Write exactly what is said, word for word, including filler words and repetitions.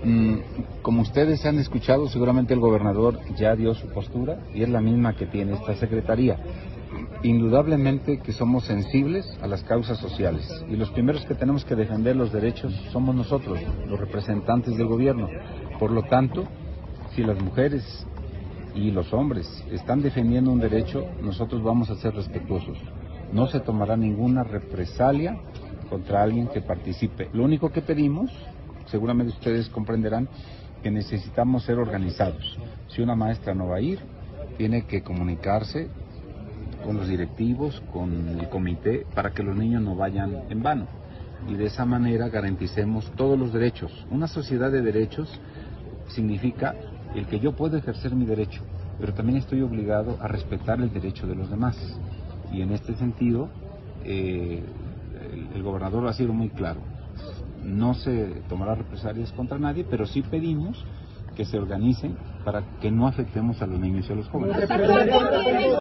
Como ustedes han escuchado, seguramente el gobernador ya dio su postura y es la misma que tiene esta secretaría. Indudablemente que somos sensibles a las causas sociales y los primeros que tenemos que defender los derechos somos nosotros, los representantes del gobierno. Por lo tanto, si las mujeres y los hombres están defendiendo un derecho, nosotros vamos a ser respetuosos. No se tomará ninguna represalia contra alguien que participe. Lo único que pedimos, seguramente ustedes comprenderán, que necesitamos ser organizados. Si una maestra no va a ir, tiene que comunicarse con los directivos, con el comité, para que los niños no vayan en vano. Y de esa manera garanticemos todos los derechos. Una sociedad de derechos significa el que yo puedo ejercer mi derecho, pero también estoy obligado a respetar el derecho de los demás. Y en este sentido, eh, el, el gobernador ha sido muy claro. No se tomará represalias contra nadie, pero sí pedimos que se organicen para que no afectemos a los niños y a los jóvenes.